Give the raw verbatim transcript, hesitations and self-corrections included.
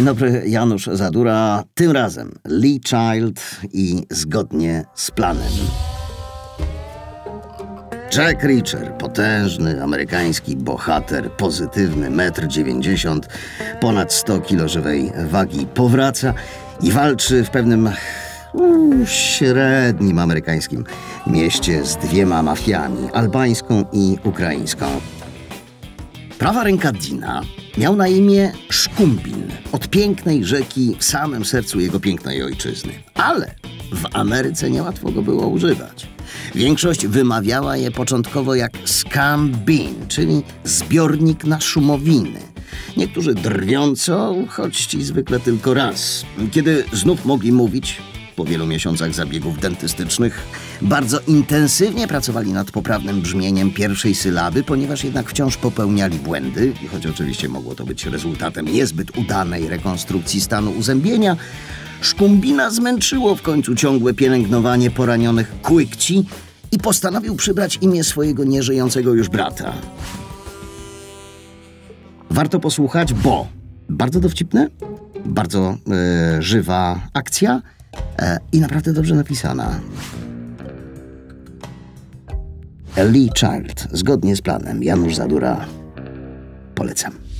Dzień dobry, Janusz Zadura. Tym razem Lee Child i Zgodnie z planem. Jack Reacher, potężny amerykański bohater, pozytywny, metr dziewięćdziesiąt, ponad sto kilo żywej wagi, powraca i walczy w pewnym mm, średnim amerykańskim mieście z dwiema mafiami, albańską i ukraińską. Prawa ręka Dina miał na imię Szkumbin, od pięknej rzeki w samym sercu jego pięknej ojczyzny. Ale w Ameryce niełatwo go było używać. Większość wymawiała je początkowo jak Scambin, czyli zbiornik na szumowiny. Niektórzy drwiąco, choć ci zwykle tylko raz. Kiedy znów mogli mówić, po wielu miesiącach zabiegów dentystycznych, bardzo intensywnie pracowali nad poprawnym brzmieniem pierwszej sylaby, ponieważ jednak wciąż popełniali błędy, i choć oczywiście mogło to być rezultatem niezbyt udanej rekonstrukcji stanu uzębienia, Szkumbina zmęczyło w końcu ciągłe pielęgnowanie poranionych kłykci i postanowił przybrać imię swojego nieżyjącego już brata. Warto posłuchać, bo bardzo dowcipne, bardzo e, żywa akcja e, i naprawdę dobrze napisana. Lee Child, Zgodnie z planem. Janusz Zadura. Polecam.